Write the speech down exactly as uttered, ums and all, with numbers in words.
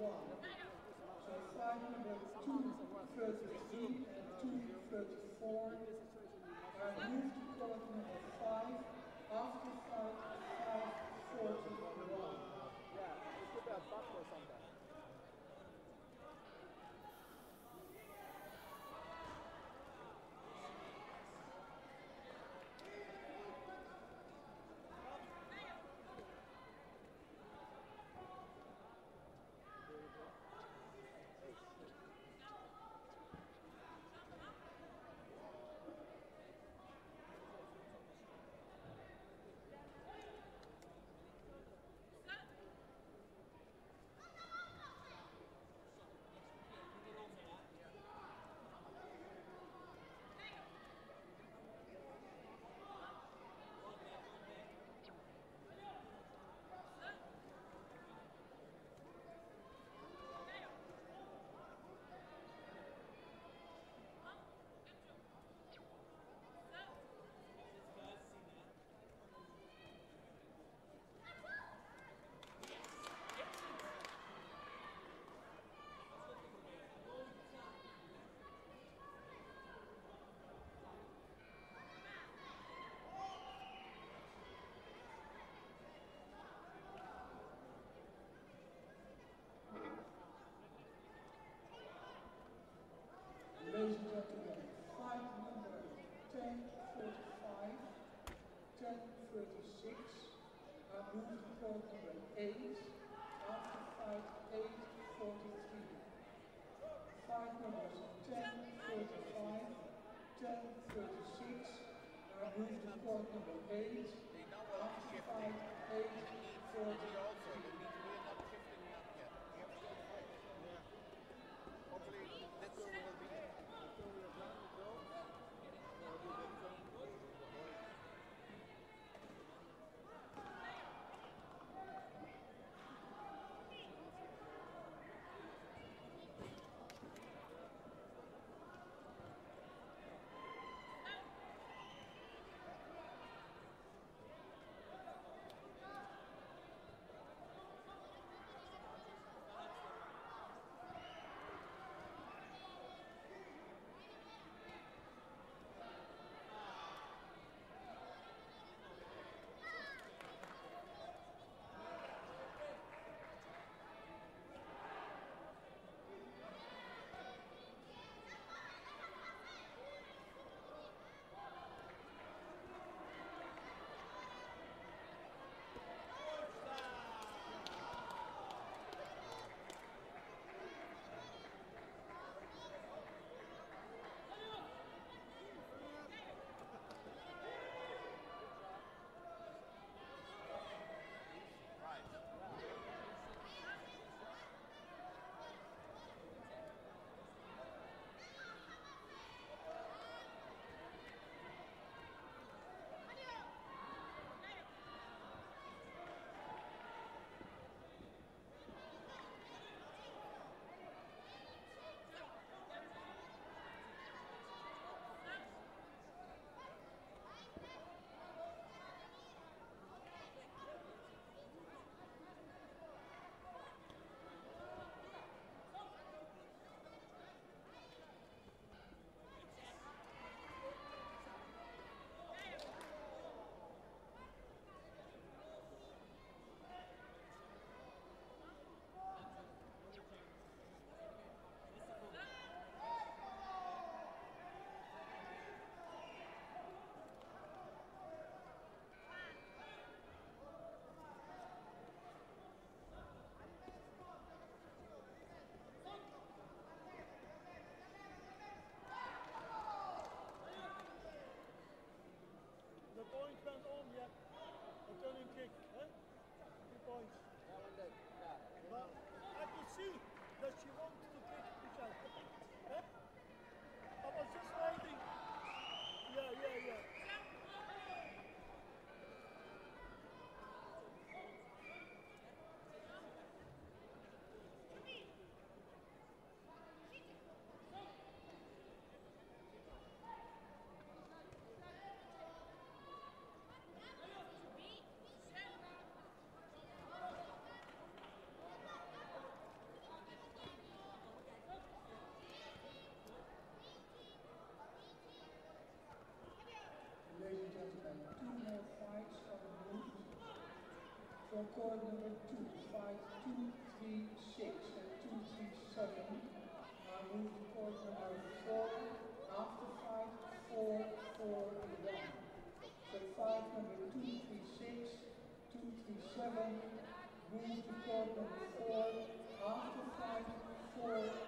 one. So fight number two thirty-three and two thirty-four are moved to court number five after fight five forty-one. Yeah, it could be a buck or something. Ladies and gentlemen, fight number ten forty-five, ten thirty-six are moved to court number eight after fight eight forty-three. Fight numbers ten forty-five, ten thirty-six are moved to court number eight after fight eight forty-three. for court number two, fight two three six and two three seven are moved to court number four, after fight four four one. So fight number two three six, two three seven, moved to court number four, after fight four